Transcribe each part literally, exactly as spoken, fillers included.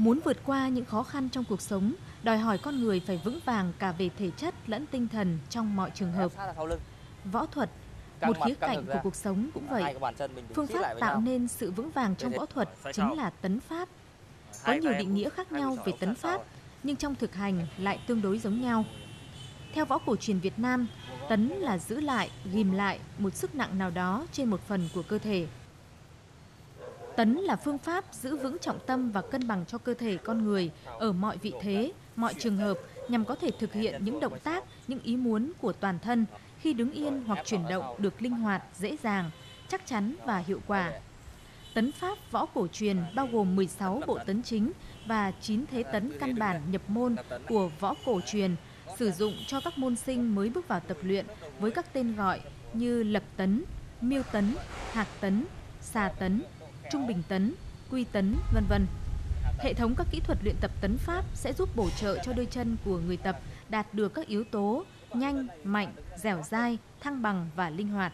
Muốn vượt qua những khó khăn trong cuộc sống, đòi hỏi con người phải vững vàng cả về thể chất lẫn tinh thần trong mọi trường hợp. Võ thuật, một khía cạnh của cuộc sống cũng vậy. Phương pháp tạo nên sự vững vàng trong võ thuật chính là tấn pháp. Có nhiều định nghĩa khác nhau về tấn pháp, nhưng trong thực hành lại tương đối giống nhau. Theo võ cổ truyền Việt Nam, tấn là giữ lại, ghìm lại một sức nặng nào đó trên một phần của cơ thể. Tấn là phương pháp giữ vững trọng tâm và cân bằng cho cơ thể con người ở mọi vị thế, mọi trường hợp nhằm có thể thực hiện những động tác, những ý muốn của toàn thân khi đứng yên hoặc chuyển động được linh hoạt, dễ dàng, chắc chắn và hiệu quả. Tấn pháp võ cổ truyền bao gồm mười sáu bộ tấn chính và chín thế tấn căn bản nhập môn của võ cổ truyền, sử dụng cho các môn sinh mới bước vào tập luyện với các tên gọi như lập tấn, miêu tấn, hạc tấn, xà tấn, trung bình tấn, quy tấn, vân vân. Hệ thống các kỹ thuật luyện tập tấn pháp sẽ giúp bổ trợ cho đôi chân của người tập đạt được các yếu tố nhanh, mạnh, dẻo dai, thăng bằng và linh hoạt.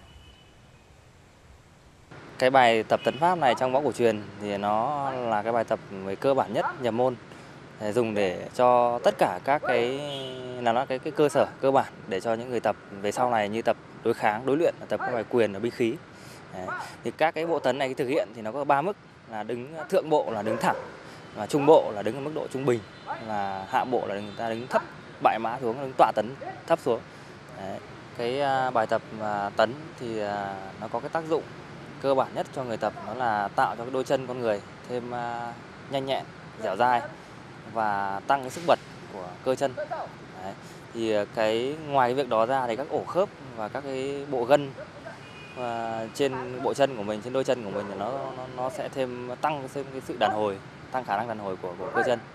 Cái bài tập tấn pháp này trong võ cổ truyền thì nó là cái bài tập về cơ bản nhất nhập môn, để dùng để cho tất cả các cái là nó cái cái cơ sở cơ bản để cho những người tập về sau này như tập đối kháng, đối luyện, tập các bài quyền và binh khí. Đấy. Thì các cái bộ tấn này thực hiện thì nó có ba mức, là đứng thượng bộ là đứng thẳng, và trung bộ là đứng ở mức độ trung bình, và hạ bộ là người ta đứng thấp bại mã xuống, đứng tọa tấn thấp xuống. Đấy. Cái bài tập tấn thì nó có cái tác dụng cơ bản nhất cho người tập, đó là tạo cho cái đôi chân con người thêm nhanh nhẹn, dẻo dai và tăng cái sức bật của cơ chân. Đấy. Thì cái ngoài cái việc đó ra thì các ổ khớp và các cái bộ gân và trên bộ chân của mình, trên đôi chân của mình thì nó nó, nó sẽ thêm tăng thêm cái sự đàn hồi, tăng khả năng đàn hồi của, của cơ chân.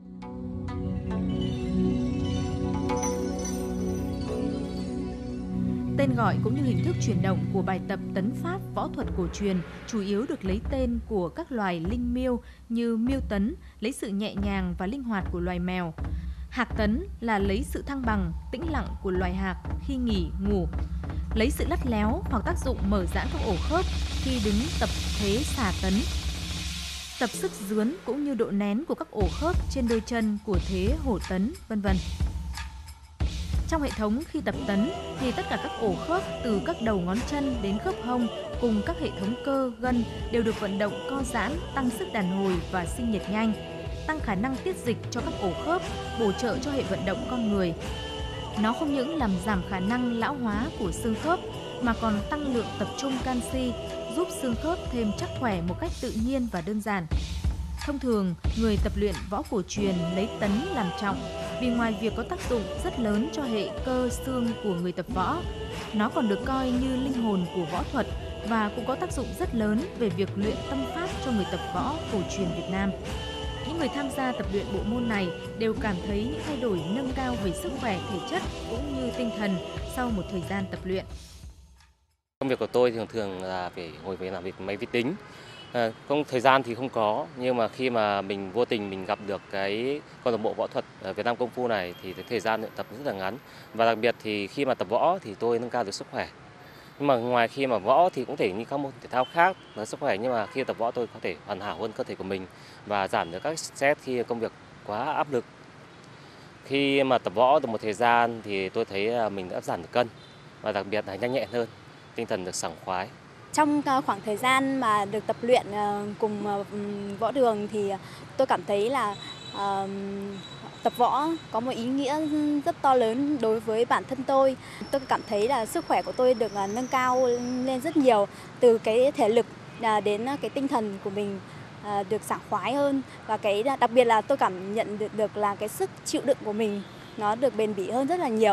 Tên gọi cũng như hình thức chuyển động của bài tập tấn pháp võ thuật cổ truyền chủ yếu được lấy tên của các loài linh miêu như miêu tấn, lấy sự nhẹ nhàng và linh hoạt của loài mèo. Hạc tấn là lấy sự thăng bằng, tĩnh lặng của loài hạc khi nghỉ, ngủ. Lấy sự lắt léo hoặc tác dụng mở giãn các ổ khớp khi đứng tập thế xà tấn. Tập sức dướn cũng như độ nén của các ổ khớp trên đôi chân của thế hổ tấn, vân vân. Trong hệ thống khi tập tấn thì tất cả các ổ khớp từ các đầu ngón chân đến khớp hông cùng các hệ thống cơ, gân đều được vận động co giãn, tăng sức đàn hồi và sinh nhiệt nhanh, tăng khả năng tiết dịch cho các ổ khớp, bổ trợ cho hệ vận động con người. Nó không những làm giảm khả năng lão hóa của xương khớp mà còn tăng lượng tập trung canxi, giúp xương khớp thêm chắc khỏe một cách tự nhiên và đơn giản. Thông thường, người tập luyện võ cổ truyền lấy tấn làm trọng vì ngoài việc có tác dụng rất lớn cho hệ cơ xương của người tập võ, nó còn được coi như linh hồn của võ thuật và cũng có tác dụng rất lớn về việc luyện tâm pháp cho người tập võ cổ truyền Việt Nam. Những người tham gia tập luyện bộ môn này đều cảm thấy những thay đổi nâng cao về sức khỏe thể chất cũng như tinh thần sau một thời gian tập luyện. Công việc của tôi thường thường là phải ngồi về làm việc máy vi tính. À, không thời gian thì không có, nhưng mà khi mà mình vô tình mình gặp được cái câu lạc bộ võ thuật ở Việt Nam Công Phu này thì cái thời gian luyện tập rất là ngắn, và đặc biệt thì khi mà tập võ thì tôi nâng cao được sức khỏe. Nhưng mà ngoài khi mà võ thì cũng thể như các môn thể thao khác là sức khỏe, nhưng mà khi tập võ tôi có thể hoàn hảo hơn cơ thể của mình và giảm được các stress khi công việc quá áp lực. Khi mà tập võ được một thời gian thì tôi thấy mình đã giảm được cân và đặc biệt là nhanh nhẹn hơn, tinh thần được sảng khoái. Trong khoảng thời gian mà được tập luyện cùng võ đường thì tôi cảm thấy là uh, tập võ có một ý nghĩa rất to lớn đối với bản thân tôi. Tôi cảm thấy là sức khỏe của tôi được nâng cao lên rất nhiều, từ cái thể lực đến cái tinh thần của mình được sảng khoái hơn, và cái đặc biệt là tôi cảm nhận được, được là cái sức chịu đựng của mình nó được bền bỉ hơn rất là nhiều.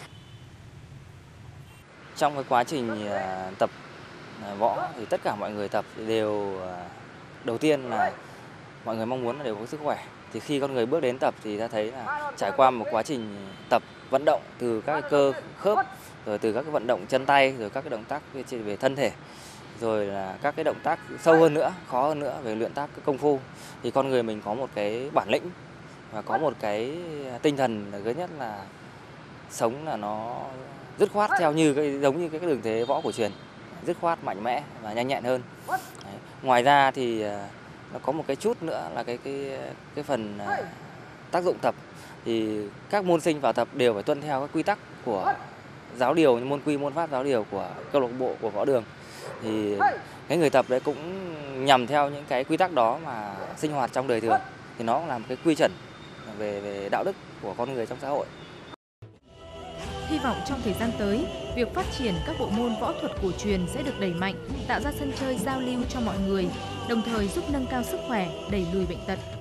Trong cái quá trình tập võ thì tất cả mọi người tập đều đầu tiên là mọi người mong muốn là đều có sức khỏe. Thì khi con người bước đến tập thì ta thấy là trải qua một quá trình tập vận động từ các cái cơ khớp, rồi từ các cái vận động chân tay, rồi các cái động tác về thân thể, rồi là các cái động tác sâu hơn nữa, khó hơn nữa về luyện tác công phu, thì con người mình có một cái bản lĩnh và có một cái tinh thần là thứ nhất là sống là nó dứt khoát theo như cái giống như cái đường thế võ cổ truyền, dứt khoát mạnh mẽ và nhanh nhẹn hơn. Đấy. Ngoài ra thì nó có một cái chút nữa là cái cái cái phần à, tác dụng tập, thì các môn sinh vào tập đều phải tuân theo các quy tắc của giáo điều, như môn quy, môn pháp giáo điều của câu lạc bộ, của Võ Đường. Thì cái người tập đấy cũng nhằm theo những cái quy tắc đó mà sinh hoạt trong đời thường, thì nó cũng là một cái quy chuẩn về về đạo đức của con người trong xã hội. Hy vọng trong thời gian tới, việc phát triển các bộ môn võ thuật cổ truyền sẽ được đẩy mạnh, tạo ra sân chơi giao lưu cho mọi người, đồng thời giúp nâng cao sức khỏe, đẩy lùi bệnh tật.